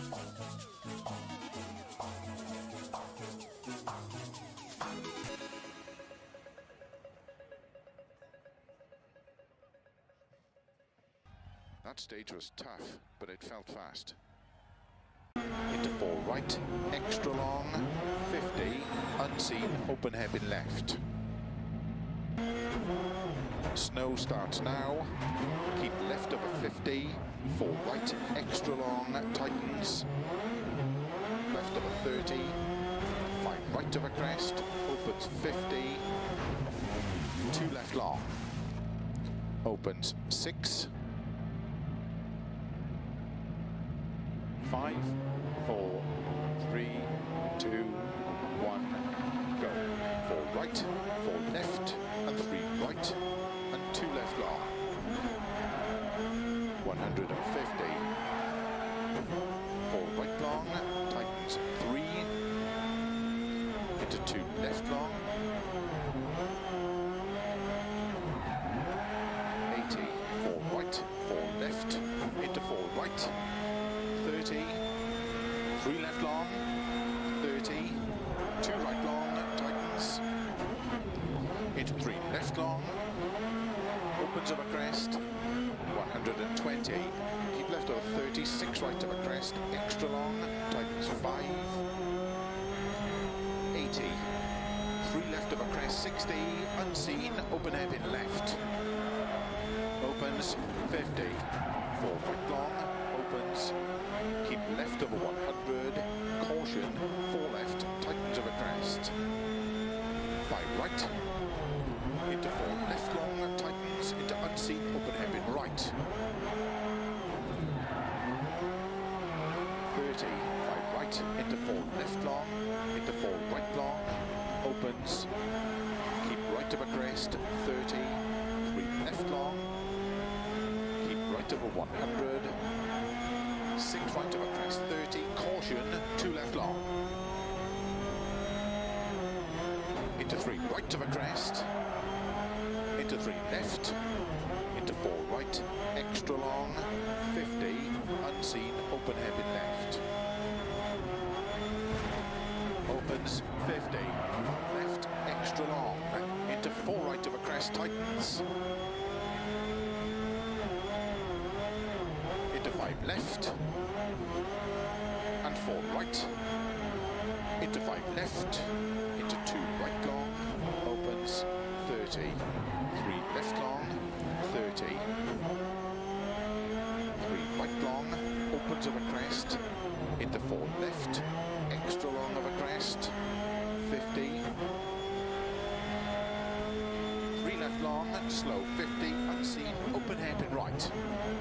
That stage was tough, but it felt fast. Into 4 right, extra long, 50, unseen, open hairpin left. Snow starts now, keep left of a 50, 4 right, extra long, tightens, left of a 30, 5 right of a crest, opens 50, 2 left long, opens 6, 5, 4, 3, 2, 1, go. 4 right, 4 left, and 3 right, and 2 left long. 150. 4 right long, tightens 3, into 2 left long. 80. 4 right, 4 left, into 4 right. 30, 3 left long, 30, 2 right long, tightens, into 3 left long, opens of a crest, 120, keep left of a 30, 6 right of a crest, extra long, tightens 5, 80, 3 left of a crest, 60, unseen, open hairpin left, opens 50, 4 right long, opens, keep left over 100, caution, 4 left, tightens of a crest, 5 right, into 4 left long, tightens, into unseen, open hairpin right, 30, 5 right, into 4 left long, into 4 right long, opens, keep right of a crest, 30, 3 left long, keep right over 100, 6 right of a crest, 30, caution, 2 left long. Into 3 right of a crest, into 3 left, into 4 right, extra long, 50, unseen, open hairpin left. Opens 50, left, extra long, into 4 right of a crest, tightens. Into 5 left, and 4 right, into 5 left, into 2 right long, opens 30, 3 left long, 30, 3 right long, opens of a crest, into 4 left, extra long of a crest, 50, 3 left long, slow 50, unseen, open hairpin right.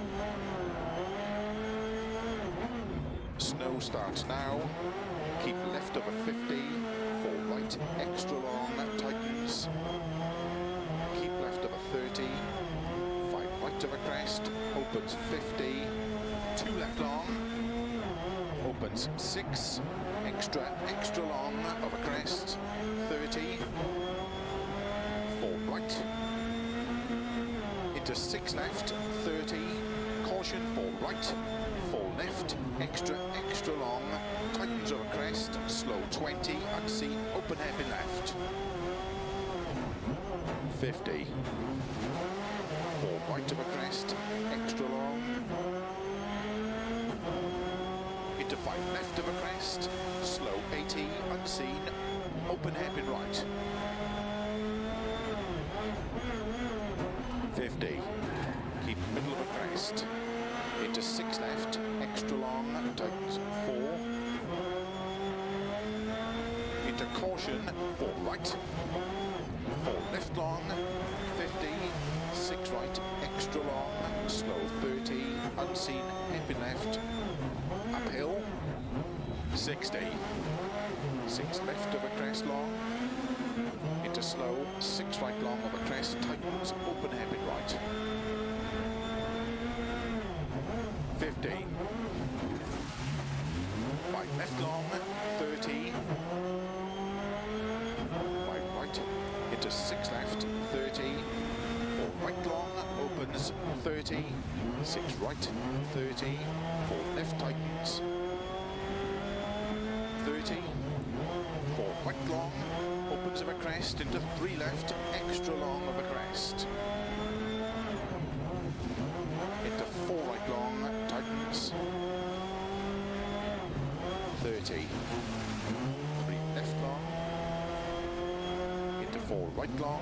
Snow starts now, keep left of a 50, 4 right, extra long, tightens, keep left of a 30, 5 right of a crest, opens 50, 2 left long, opens 6, extra long of a crest, 30, 4 right, into 6 left, 30, caution, 4 right, 4 left, extra long, tightens of a crest, slow 20, unseen, open hairpin left. 50. 4 right of a crest, extra long. Into 5 left of a crest, slow 80, unseen, open hairpin right. 50. Keep middle of a crest. Into 6 left, extra long, tightens 4. Into caution, 4 right. 4 left long, 50. 6 right, extra long, slow 30. Unseen, hairpin left. Uphill, 60. 6 left of a crest long. Into slow, 6 right long of a crest, tightens, open hairpin right. 50. 5 left long, 30. 5 right, into 6 left, 30. 4 right long, opens, 30. 6 right, 30. 4 left tightens. tightens of a crest into 3 left, extra long of a crest. Into 4 right long, tightens. 30. 3 left long. Into 4 right long.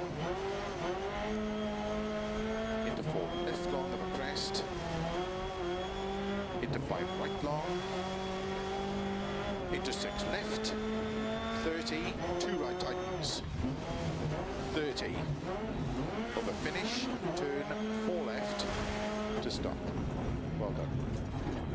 Into 4 left long of a crest. Into 5 right long. Into 6 left. 30, 2 right tightens. 30. Over finish, turn 4 left to stop. Well done.